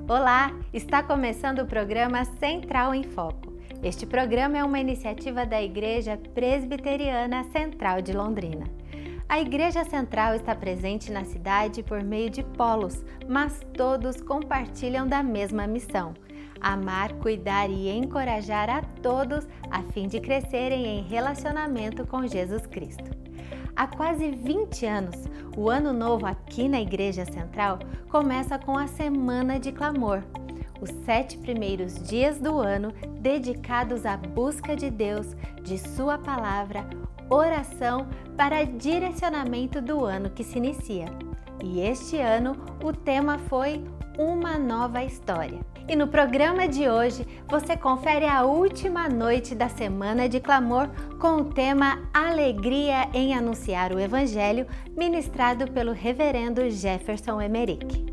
Olá, está começando o programa Central em Foco. Este programa é uma iniciativa da Igreja Presbiteriana Central de Londrina. A Igreja Central está presente na cidade por meio de polos, mas todos compartilham da mesma missão: amar, cuidar e encorajar a todos a fim de crescerem em relacionamento com Jesus Cristo. Há quase 20 anos, o Ano Novo aqui na Igreja Central começa com a Semana de Clamor, os 7 primeiros dias do ano dedicados à busca de Deus, de Sua Palavra, oração para direcionamento do ano que se inicia. E este ano o tema foi Uma Nova História. E no programa de hoje você confere a última noite da Semana de Clamor com o tema Alegria em Anunciar o Evangelho, ministrado pelo Reverendo Jefferson Emerick.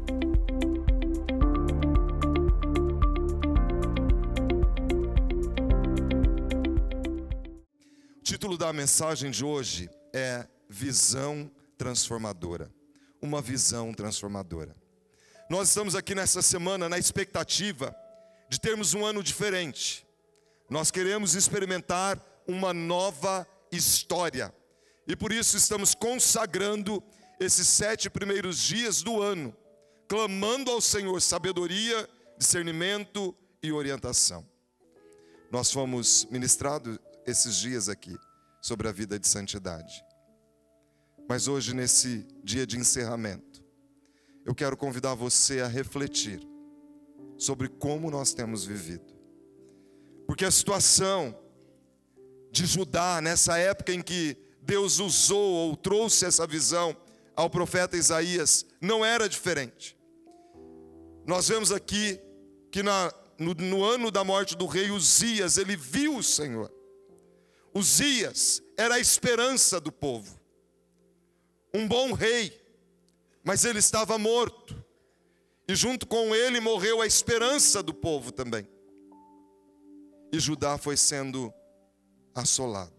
O título da mensagem de hoje é Visão Transformadora. Uma visão transformadora. Nós estamos aqui nessa semana na expectativa de termos um ano diferente. Nós queremos experimentar uma nova história. E por isso estamos consagrando esses 7 primeiros dias do ano, clamando ao Senhor sabedoria, discernimento e orientação. Nós fomos ministrados esses dias aqui sobre a vida de santidade. Mas hoje, nesse dia de encerramento, eu quero convidar você a refletir sobre como nós temos vivido. Porque a situação de Judá, nessa época em que Deus usou ou trouxe essa visão ao profeta Isaías, não era diferente. Nós vemos aqui que no ano da morte do rei Uzias, ele viu o Senhor. Uzias era a esperança do povo. Um bom rei. Mas ele estava morto, e junto com ele morreu a esperança do povo também. E Judá foi sendo assolado.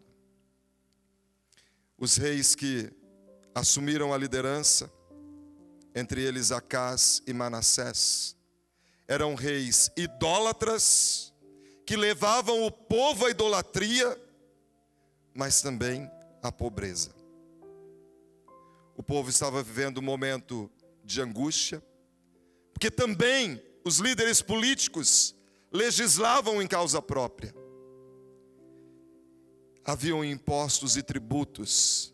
Os reis que assumiram a liderança, entre eles Acás e Manassés, eram reis idólatras, que levavam o povo à idolatria, mas também à pobreza. O povo estava vivendo um momento de angústia, porque também os líderes políticos legislavam em causa própria. Haviam impostos e tributos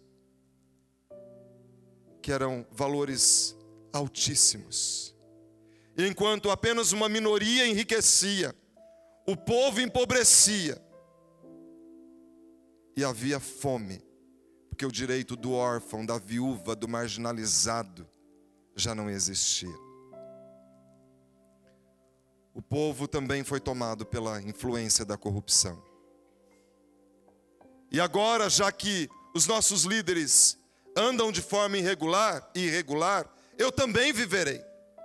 que eram valores altíssimos. E enquanto apenas uma minoria enriquecia, o povo empobrecia. E havia fome. Porque o direito do órfão, da viúva, do marginalizado já não existia. O povo também foi tomado pela influência da corrupção. E agora, já que os nossos líderes andam de forma irregular, eu também viverei.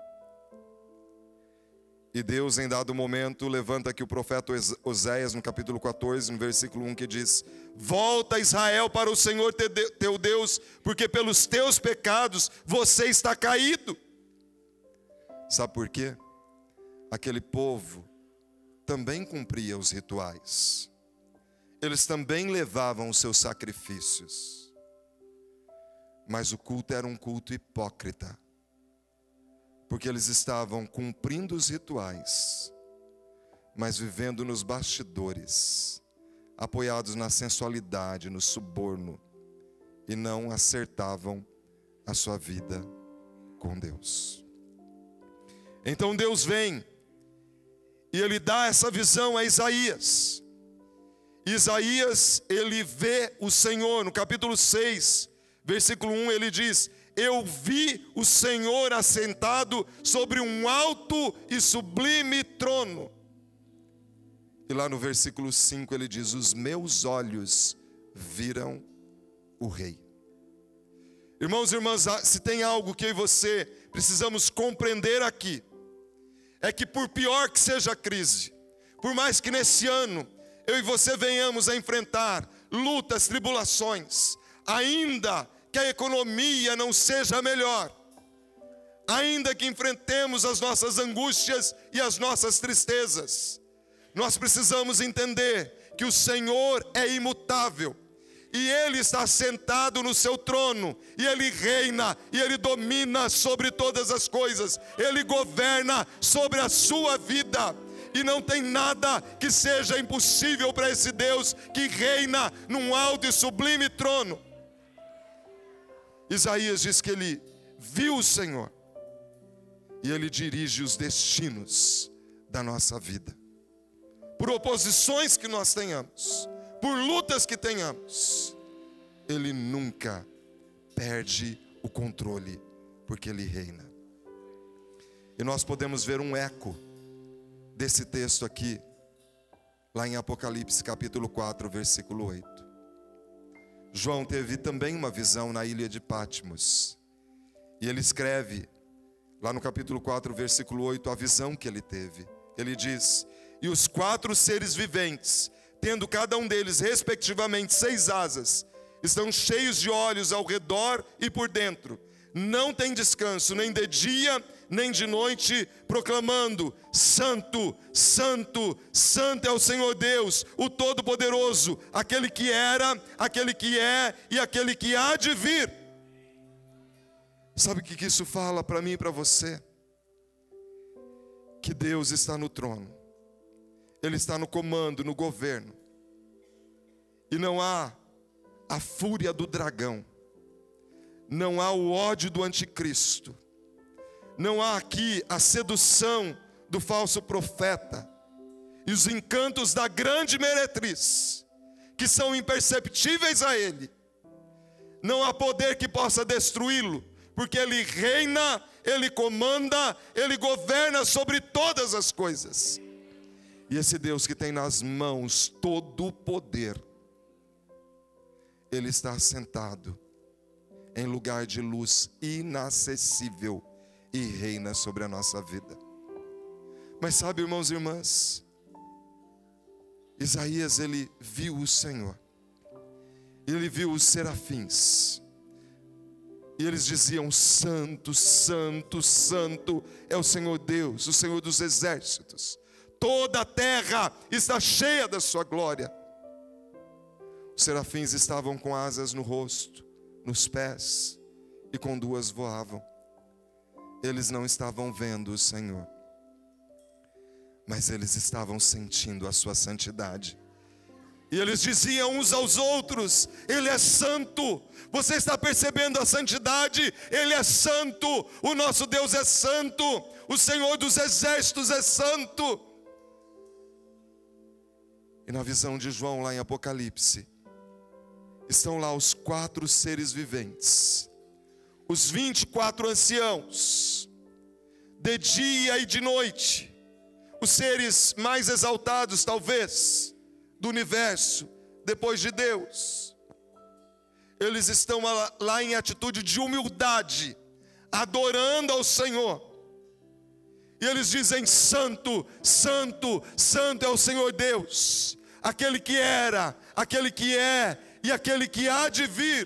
E Deus, em dado momento, levanta aqui o profeta Oséias, no capítulo 14, no versículo 1, que diz: volta, Israel, para o Senhor teu Deus, porque pelos teus pecados você está caído. Sabe por quê? Aquele povo também cumpria os rituais. Eles também levavam os seus sacrifícios. Mas o culto era um culto hipócrita. Porque eles estavam cumprindo os rituais, mas vivendo nos bastidores, apoiados na sensualidade, no suborno, e não acertavam a sua vida com Deus. Então Deus vem, e Ele dá essa visão a Isaías. Isaías, ele vê o Senhor, no capítulo 6, versículo 1, ele diz: eu vi o Senhor assentado sobre um alto e sublime trono. E lá no versículo 5 ele diz: os meus olhos viram o Rei. Irmãos e irmãs, se tem algo que eu e você precisamos compreender aqui, é que por pior que seja a crise, por mais que nesse ano eu e você venhamos a enfrentar lutas, tribulações, ainda que a economia não seja melhor, ainda que enfrentemos as nossas angústias e as nossas tristezas, nós precisamos entender que o Senhor é imutável. E Ele está sentado no seu trono, e Ele reina, e Ele domina sobre todas as coisas. Ele governa sobre a sua vida. E não tem nada que seja impossível para esse Deus que reina num alto e sublime trono. Isaías diz que ele viu o Senhor, e Ele dirige os destinos da nossa vida. Por oposições que nós tenhamos, por lutas que tenhamos, Ele nunca perde o controle, porque Ele reina. E nós podemos ver um eco desse texto aqui, lá em Apocalipse capítulo 4, versículo 8. João teve também uma visão na ilha de Patmos, e ele escreve, lá no capítulo 4, versículo 8, a visão que ele teve. Ele diz: e os 4 seres viventes, tendo cada um deles respectivamente 6 asas, estão cheios de olhos ao redor e por dentro. Não tem descanso, nem de dia, nem de noite, proclamando: Santo, Santo, Santo é o Senhor Deus, o Todo-Poderoso, aquele que era, aquele que é e aquele que há de vir. Sabe o que isso fala para mim e para você? Que Deus está no trono. Ele está no comando, no governo. E não há a fúria do dragão. Não há o ódio do anticristo. Não há aqui a sedução do falso profeta. E os encantos da grande meretriz, que são imperceptíveis a ele. Não há poder que possa destruí-lo, porque ele reina, ele comanda, ele governa sobre todas as coisas. E esse Deus que tem nas mãos todo o poder, Ele está sentado em lugar de luz inacessível e reina sobre a nossa vida. Mas sabe, irmãos e irmãs, Isaías, ele viu o Senhor. Ele viu os serafins. E eles diziam: Santo, Santo, Santo é o Senhor Deus, o Senhor dos exércitos. Toda a terra está cheia da sua glória. Os serafins estavam com asas no rosto, nos pés, e com 2 voavam. Eles não estavam vendo o Senhor, mas eles estavam sentindo a sua santidade. E eles diziam uns aos outros: Ele é santo. Você está percebendo a santidade? Ele é santo. O nosso Deus é santo. O Senhor dos exércitos é santo. E na visão de João, lá em Apocalipse, estão lá os 4 seres viventes, os 24 anciãos, de dia e de noite, os seres mais exaltados, talvez, do universo, depois de Deus. Eles estão lá em atitude de humildade, adorando ao Senhor. E eles dizem: Santo, Santo, Santo é o Senhor Deus, aquele que era, aquele que é e aquele que há de vir.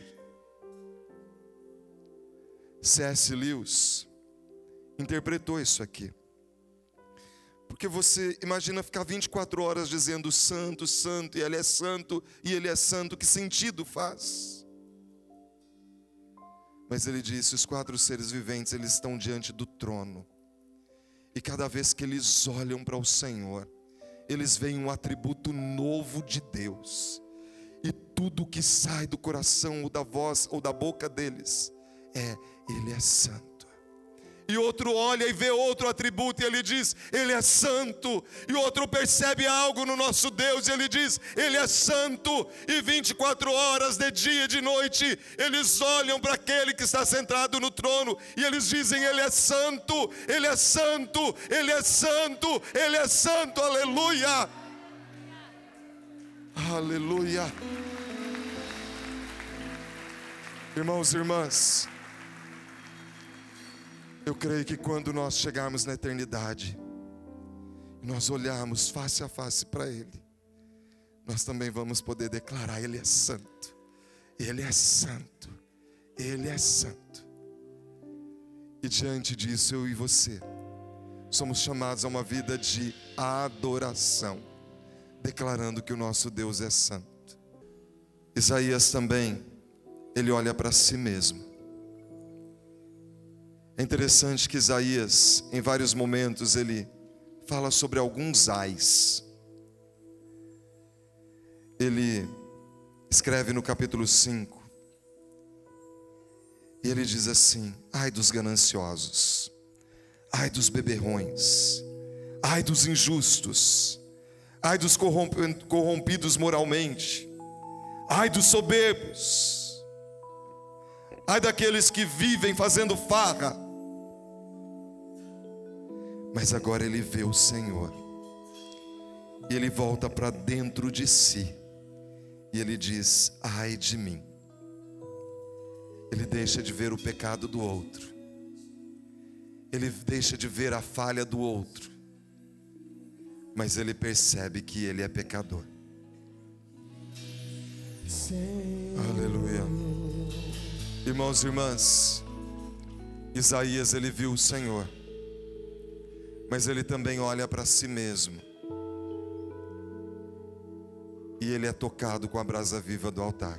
C.S. Lewis interpretou isso aqui. Porque você imagina ficar 24 horas dizendo santo, santo, e Ele é santo, e Ele é santo, que sentido faz? Mas ele disse: os 4 seres viventes, eles estão diante do trono. E cada vez que eles olham para o Senhor, eles veem um atributo novo de Deus. E tudo que sai do coração, ou da voz, ou da boca deles, Ele é santo. E outro olha e vê outro atributo e ele diz: Ele é santo. E outro percebe algo no nosso Deus e ele diz: Ele é santo. E 24 horas de dia e de noite, eles olham para aquele que está sentado no trono e eles dizem: Ele é santo, Ele é santo, Ele é santo, Ele é santo. Aleluia, aleluia. Irmãos e irmãs, eu creio que quando nós chegarmos na eternidade, nós olharmos face a face para Ele, nós também vamos poder declarar: Ele é santo, Ele é santo, Ele é santo. E diante disso, eu e você somos chamados a uma vida de adoração, declarando que o nosso Deus é santo. Isaías também, ele olha para si mesmo. É interessante que Isaías, em vários momentos, ele fala sobre alguns ais. Ele escreve no capítulo 5, e ele diz assim: ai dos gananciosos, ai dos beberrões, ai dos injustos, ai dos corrompidos moralmente, ai dos soberbos, ai daqueles que vivem fazendo farra. Mas agora ele vê o Senhor, e ele volta para dentro de si, e ele diz: ai de mim. Ele deixa de ver o pecado do outro, ele deixa de ver a falha do outro, mas ele percebe que ele é pecador. Aleluia. Irmãos e irmãs, Isaías, ele viu o Senhor, mas ele também olha para si mesmo, e ele é tocado com a brasa viva do altar.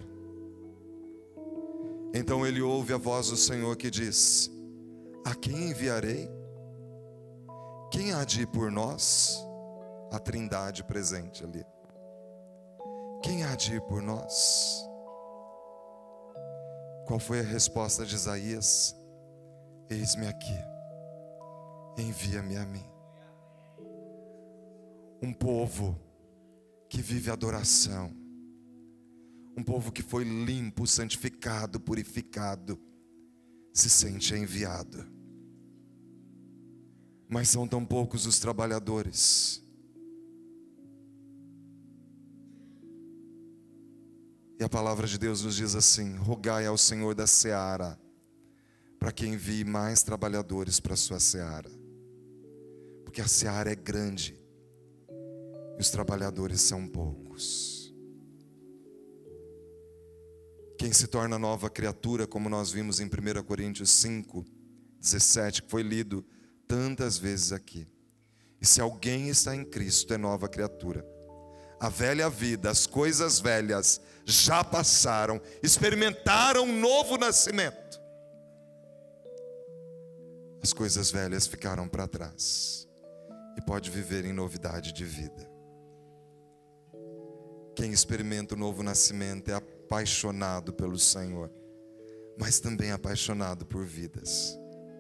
Então ele ouve a voz do Senhor que diz: a quem enviarei? Quem há de ir por nós? A Trindade presente ali. Quem há de ir por nós? Qual foi a resposta de Isaías? Eis-me aqui, envia-me a mim. Um povo que vive adoração, um povo que foi limpo, santificado, purificado, se sente enviado. Mas são tão poucos os trabalhadores. E a palavra de Deus nos diz assim: rogai ao Senhor da seara, para que envie mais trabalhadores para a sua seara. Porque a seara é grande, e os trabalhadores são poucos. Quem se torna nova criatura, como nós vimos em 1 Coríntios 5:17, que foi lido tantas vezes aqui. E se alguém está em Cristo, é nova criatura. A velha vida, as coisas velhas já passaram, experimentaram um novo nascimento. As coisas velhas ficaram para trás, e pode viver em novidade de vida. Quem experimenta o novo nascimento é apaixonado pelo Senhor, mas também apaixonado por vidas.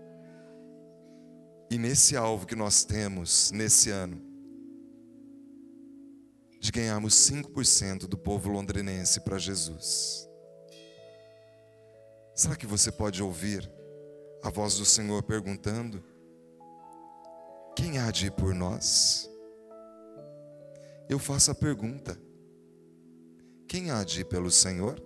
E nesse alvo que nós temos nesse ano, de ganharmos 5% do povo londrinense para Jesus, será que você pode ouvir a voz do Senhor perguntando: quem há de ir por nós? Eu faço a pergunta: quem há de ir pelo Senhor?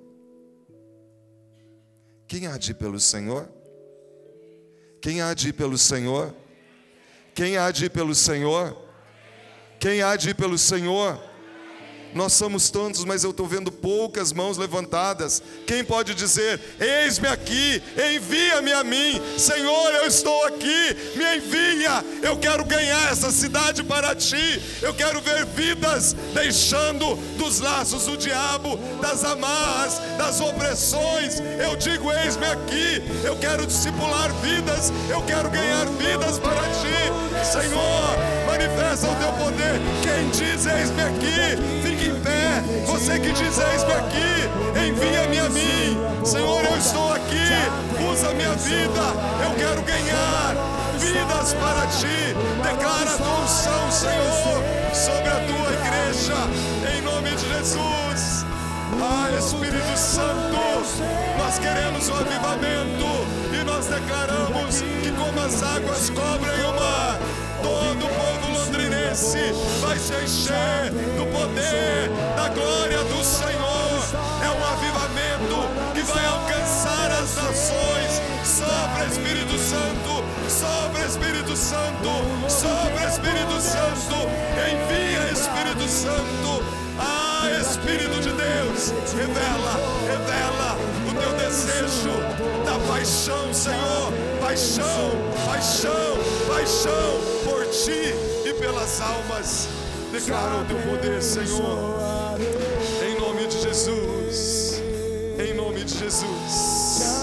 Quem há de ir pelo Senhor? Quem há de ir pelo Senhor? Quem há de ir pelo Senhor? Quem há de ir pelo Senhor? Nós somos tantos, mas eu estou vendo poucas mãos levantadas. Quem pode dizer: eis-me aqui, envia-me a mim? Senhor, eu estou aqui, me envia. Eu quero ganhar essa cidade para ti. Eu quero ver vidas deixando dos laços do diabo, das amarras, das opressões. Eu digo: eis-me aqui. Eu quero discipular vidas, eu quero ganhar vidas para ti. Senhor, manifesta o teu poder. Quem diz: eis-me aqui, fique em pé. Você que diz: eis-me aqui, envia-me a mim. Senhor, eu estou aqui, usa a minha vida. Eu quero ganhar vidas para ti. Declara a tua unção, Senhor, sobre a tua igreja, em nome de Jesus. Ah, Espírito Santo, nós queremos o avivamento, e nós declaramos que como as águas cobrem o mar, todo o povo londrinense vai se encher do poder, da glória do Senhor. É um avivamento que vai alcançar as nações. Sopra, Espírito Santo, sopra, Espírito Santo, sopra, Espírito Santo, envia, Espírito Santo. Ah, Espírito de Deus, revela o teu desejo desejo da paixão, Senhor, paixão, paixão, paixão por Ti e pelas almas. Declara o Teu poder, Senhor, em nome de Jesus, em nome de Jesus.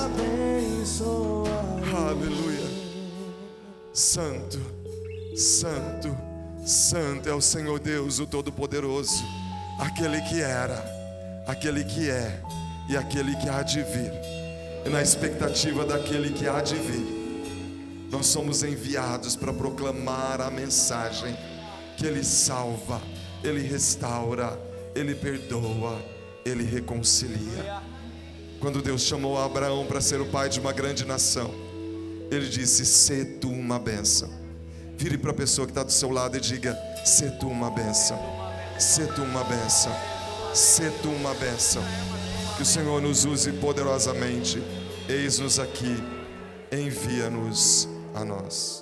Aleluia. Santo, santo, santo é o Senhor Deus, o Todo-Poderoso, aquele que era, aquele que é e aquele que há de vir. E na expectativa daquele que há de vir, nós somos enviados para proclamar a mensagem que Ele salva, Ele restaura, Ele perdoa, Ele reconcilia. Quando Deus chamou Abraão para ser o pai de uma grande nação, Ele disse: sê tu uma bênção. Vire para a pessoa que está do seu lado e diga: sê tu uma bênção, sê tu uma bênção, sê tu uma bênção. Que o Senhor nos use poderosamente. Eis-nos aqui, envia-nos a nós.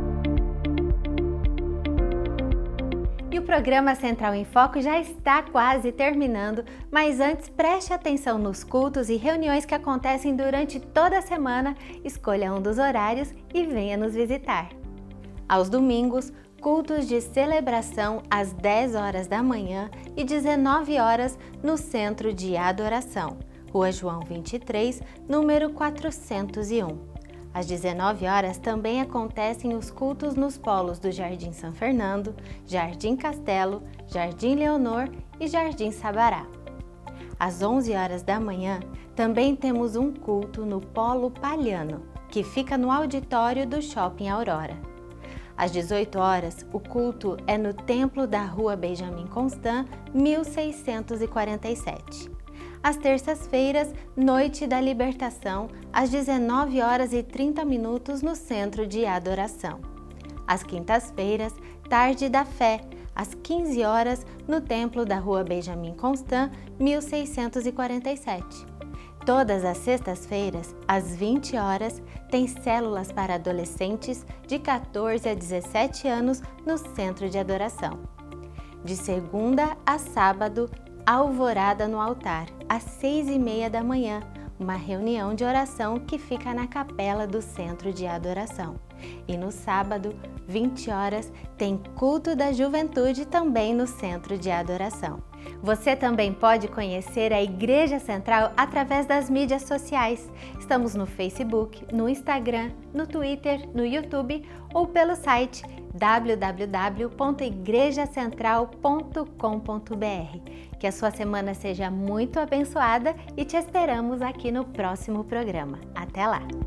E o programa Central em Foco já está quase terminando, mas antes preste atenção nos cultos e reuniões que acontecem durante toda a semana, escolha um dos horários e venha nos visitar. Aos domingos, cultos de celebração às 10 horas da manhã e 19 horas no Centro de Adoração, Rua João 23, número 401. Às 19 horas também acontecem os cultos nos polos do Jardim São Fernando, Jardim Castelo, Jardim Leonor e Jardim Sabará. Às 11 horas da manhã também temos um culto no Polo Palhano, que fica no auditório do Shopping Aurora. Às 18 horas, o culto é no Templo da Rua Benjamin Constant, 1647. Às terças-feiras, Noite da Libertação, às 19 horas e 30 minutos no Centro de Adoração. Às quintas-feiras, Tarde da Fé, às 15 horas no Templo da Rua Benjamin Constant, 1647. Todas as sextas-feiras, às 20 horas, tem células para adolescentes de 14 a 17 anos no Centro de Adoração. De segunda a sábado, Alvorada no Altar, às 6h30 da manhã, uma reunião de oração que fica na capela do Centro de Adoração. E no sábado, 20 horas, tem culto da juventude também no Centro de Adoração. Você também pode conhecer a Igreja Central através das mídias sociais. Estamos no Facebook, no Instagram, no Twitter, no YouTube ou pelo site www.igrejacentral.com.br. Que a sua semana seja muito abençoada e te esperamos aqui no próximo programa. Até lá!